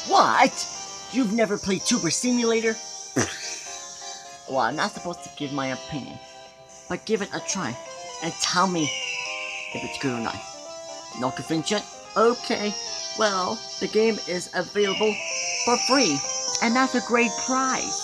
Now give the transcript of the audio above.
What? You've never played Tuber Simulator? Well, I'm not supposed to give my opinion, but give it a try and tell me if it's good or not. No conviction? Okay. Well, the game is available for free, and that's a great prize.